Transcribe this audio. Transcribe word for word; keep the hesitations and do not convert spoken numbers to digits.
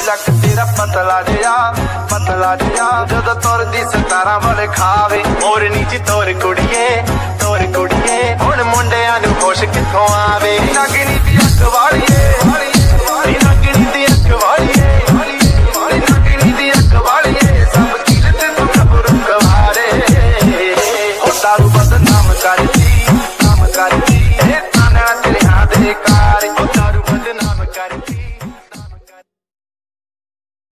ਲੱਕ ਤੇਰਾ ਪਤਲਾ ਜਿਹਾ ਪਤਲਾ ਜਿਹਾ ਜਦੋਂ ਤੁਰਦੀ ਸਤਾਰਾਂ ਵਾਲੇ ਖਾਵੇ ਮੋਰਨੀ ਚ ਤੋਰ ਕੁੜੀਏ ਤੋਰ ਕੁੜੀਏ ਹੁਣ ਮੁੰਡਿਆਂ ਨੂੰ ਹੋਸ਼ ਕਿੱਥੋਂ ਆਵੇ।